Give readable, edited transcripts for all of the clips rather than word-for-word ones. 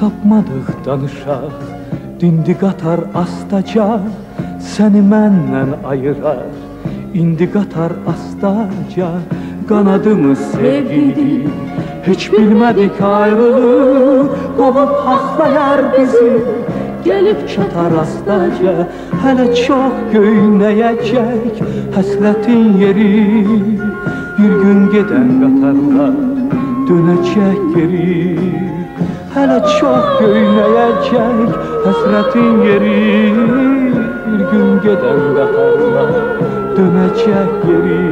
tapmadıq danışaq, dindi qatar astaca, səni məndən ayırar. İndi qatar astaca, qanadımız sevgili, hiç bilmədik ayrılıq, qovub haxlayar bizi. Gəlib çatar astaca, hələ çox göynəyəcək həsrətin yeri. Bir gün gedən qatarlar dönəcək geri. Hələ çox göynəyəcək həsrətin yeri. Bir gün gedən qatarlar dönəcək geri.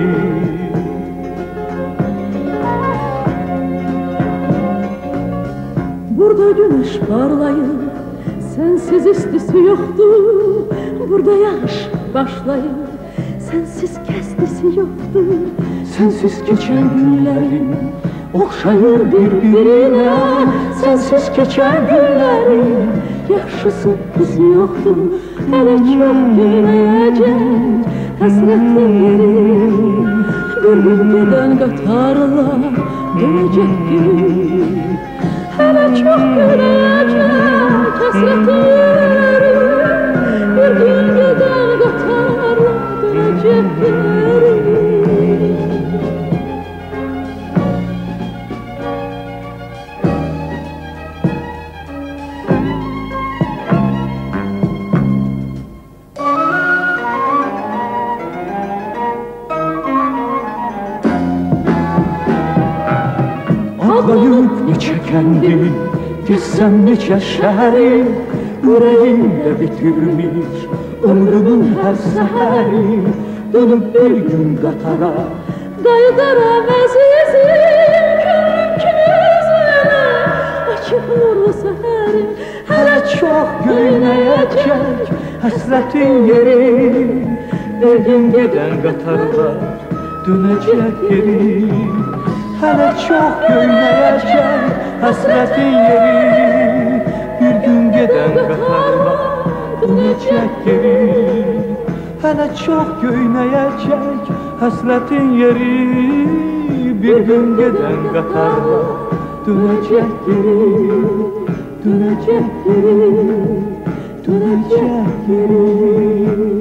Burada güneş parlayır, sensiz istisi yoktur. Burada yağış başlayır, sensiz kestisi yoktur. Sensiz geçen günlerim oxşayır bir-birinə. Sensiz geçen günlerim Yaxşısı bizi yoktur. Hələ çox göynəyəcək həsrətin yeri. Bir gün gedən qatarlar dönəcək geri. Hələ çox göynəyəcək həsrətin yeri. Bir gün gedən qatarlar dönəcək geri. Ağlayıb neçə kəndi, gezsəm neçə şəhəri, ürəyimdə bitirmiş ömrümün hər səhəri. Dönüb bir gün qatara Qayıdaram əzizim, könlüm kimi özünə. Açıq nurlu səhərim, hələ çox göynəyəcək həsrətin yeri. Bir gün gedən qatarlar dönəcək geri. Hələ çox göynəyəcək həsrətin yeri. Bir gün gedən qatarlar dönəcək geri. Hələ çox göynəyəcək həsrətin yeri. Bir gün gedən qatarlar dönəcək geri. Dönəcək geri, dönəcək geri.